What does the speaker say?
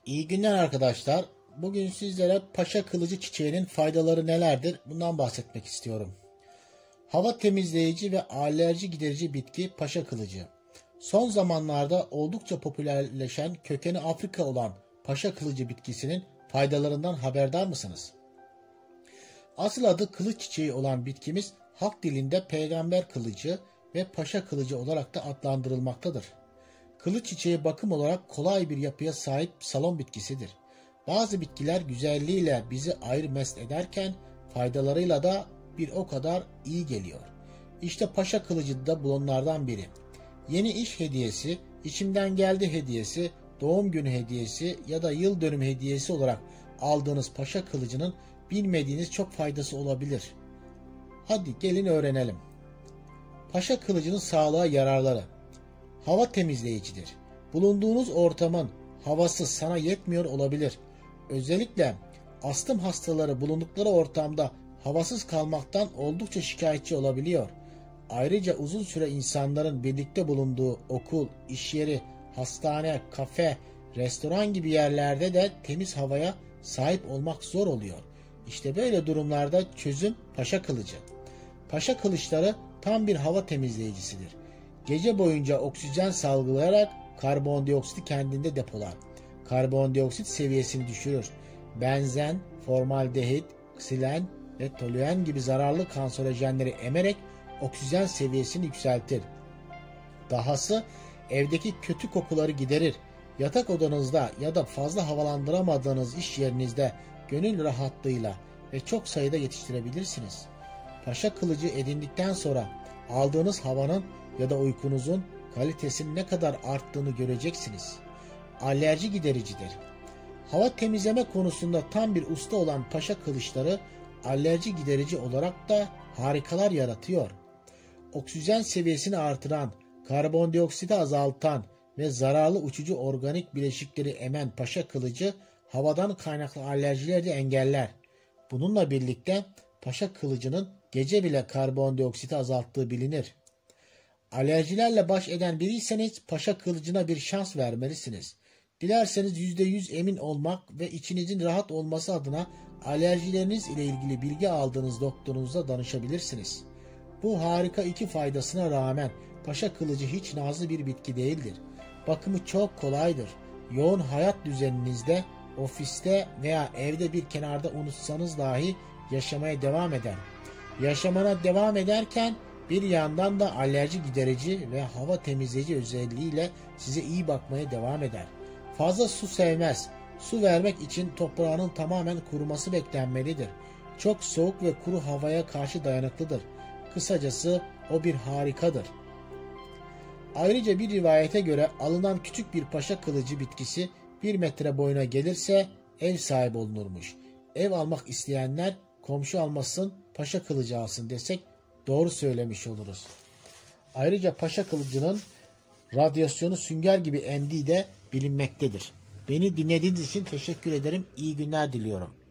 İyi günler arkadaşlar. Bugün sizlere paşa kılıcı çiçeğinin faydaları nelerdir? Bundan bahsetmek istiyorum. Hava temizleyici ve alerji giderici bitki paşa kılıcı. Son zamanlarda oldukça popülerleşen kökeni Afrika olan paşa kılıcı bitkisinin faydalarından haberdar mısınız? Asıl adı kılıç çiçeği olan bitkimiz halk dilinde peygamber kılıcı ve paşa kılıcı olarak da adlandırılmaktadır. Kılıç çiçeği bakım olarak kolay bir yapıya sahip salon bitkisidir. Bazı bitkiler güzelliğiyle bizi ayrı mest ederken faydalarıyla da bir o kadar iyi geliyor. İşte paşa kılıcı da bunlardan biri. Yeni iş hediyesi, içimden geldi hediyesi, doğum günü hediyesi ya da yıl dönümü hediyesi olarak aldığınız paşa kılıcının bilmediğiniz çok faydası olabilir. Hadi gelin öğrenelim. Paşa kılıcının sağlığa yararları. Hava temizleyicidir. Bulunduğunuz ortamın havası sana yetmiyor olabilir. Özellikle astım hastaları bulundukları ortamda havasız kalmaktan oldukça şikayetçi olabiliyor. Ayrıca uzun süre insanların birlikte bulunduğu okul, iş yeri, hastane, kafe, restoran gibi yerlerde de temiz havaya sahip olmak zor oluyor. İşte böyle durumlarda çözüm paşa kılıcı. Paşa kılıçları tam bir hava temizleyicisidir. Gece boyunca oksijen salgılayarak karbondioksiti kendinde depolar. Karbondioksit seviyesini düşürür. Benzen, formaldehit, ksilen ve toluen gibi zararlı kanserojenleri emerek oksijen seviyesini yükseltir. Dahası evdeki kötü kokuları giderir. Yatak odanızda ya da fazla havalandıramadığınız iş yerinizde gönül rahatlığıyla ve çok sayıda yetiştirebilirsiniz. Paşa kılıcı edindikten sonra aldığınız havanın ya da uykunuzun kalitesinin ne kadar arttığını göreceksiniz. Alerji gidericidir. Hava temizleme konusunda tam bir usta olan paşa kılıçları alerji giderici olarak da harikalar yaratıyor. Oksijen seviyesini artıran, karbondioksiti azaltan ve zararlı uçucu organik bileşikleri emen paşa kılıcı havadan kaynaklı alerjileri de engeller. Bununla birlikte paşa kılıcının gece bile karbondioksiti azalttığı bilinir. Alerjilerle baş eden biriyseniz paşa kılıcına bir şans vermelisiniz. Dilerseniz %100 emin olmak ve içinizin rahat olması adına alerjileriniz ile ilgili bilgi aldığınız doktorunuza danışabilirsiniz. Bu harika iki faydasına rağmen paşa kılıcı hiç nazlı bir bitki değildir. Bakımı çok kolaydır. Yoğun hayat düzeninizde, ofiste veya evde bir kenarda unutsanız dahi yaşamaya devam eder. Yaşamana devam ederken bir yandan da alerji giderici ve hava temizleyici özelliğiyle size iyi bakmaya devam eder. Fazla su sevmez. Su vermek için toprağının tamamen kuruması beklenmelidir. Çok soğuk ve kuru havaya karşı dayanıklıdır. Kısacası o bir harikadır. Ayrıca bir rivayete göre alınan küçük bir paşa kılıcı bitkisi 1 metre boyuna gelirse ev sahibi olunurmuş. Ev almak isteyenler komşu almasın, paşa kılıcı alsın desek doğru söylemiş oluruz. Ayrıca paşa kılıcının radyasyonu sünger gibi emdiği de bilinmektedir. Beni dinlediğiniz için teşekkür ederim. İyi günler diliyorum.